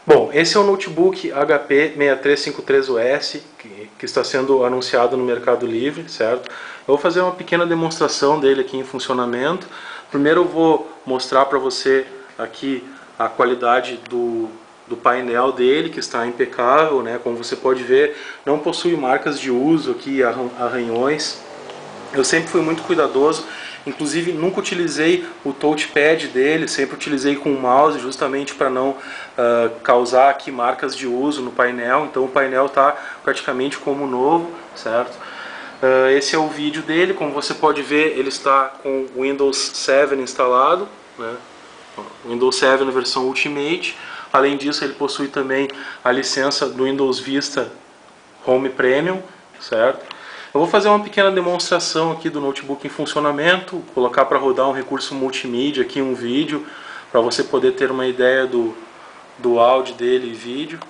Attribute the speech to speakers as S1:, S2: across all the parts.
S1: Bom, esse é o notebook HP 6353US que está sendo anunciado no Mercado Livre, certo? Eu vou fazer uma pequena demonstração dele aqui em funcionamento. Primeiro eu vou mostrar para você aqui a qualidade do painel dele, que está impecável, né? Como você pode ver, não possui marcas de uso aqui, arranhões. Eu sempre fui muito cuidadoso, inclusive nunca utilizei o touchpad dele, sempre utilizei com o mouse justamente para não causar aqui marcas de uso no painel. Então o painel está praticamente como novo, certo? Esse é o vídeo dele, como você pode ver ele está com o Windows 7 instalado, né? Windows 7 na versão Ultimate. Além disso ele possui também a licença do Windows Vista Home Premium, certo? Eu vou fazer uma pequena demonstração aqui do notebook em funcionamento, colocar para rodar um recurso multimídia aqui, um vídeo, para você poder ter uma ideia do áudio dele e vídeo.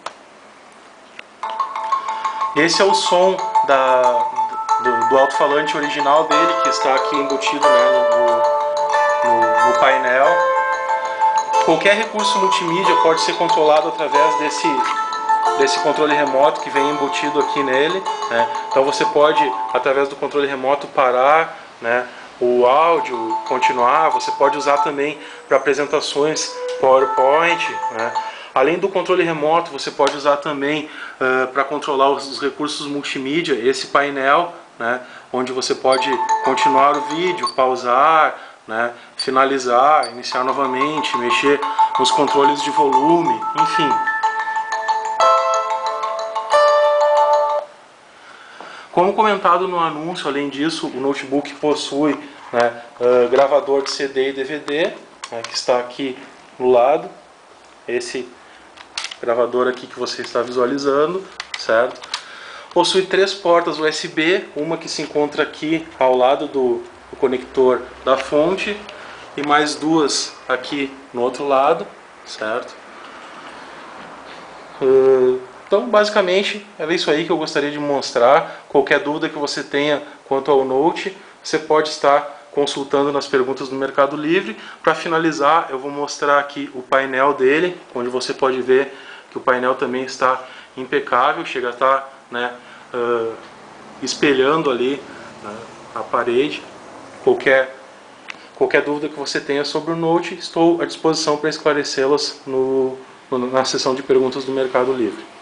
S1: Esse é o som do alto-falante original dele, que está aqui embutido, né, no painel. Qualquer recurso multimídia pode ser controlado através desse controle remoto que vem embutido aqui nele, né? Então você pode, através do controle remoto, parar, né, o áudio, continuar. Você pode usar também para apresentações PowerPoint, né? Além do controle remoto, você pode usar também para controlar os recursos multimídia, esse painel, né, onde você pode continuar o vídeo, pausar, né, finalizar, iniciar novamente, mexer nos controles de volume, enfim. Como comentado no anúncio, além disso, o notebook possui, né, gravador de CD e DVD, né, que está aqui no lado. Esse gravador aqui que você está visualizando, certo? Possui 3 portas USB, uma que se encontra aqui ao lado do conector da fonte e mais 2 aqui no outro lado, certo? Então, basicamente, era isso aí que eu gostaria de mostrar. Qualquer dúvida que você tenha quanto ao Note, você pode estar consultando nas perguntas do Mercado Livre. Para finalizar, eu vou mostrar aqui o painel dele, onde você pode ver que o painel também está impecável, chega a estar, né, espelhando ali, né, a parede. Qualquer dúvida que você tenha sobre o Note, estou à disposição para esclarecê-las na seção de perguntas do Mercado Livre.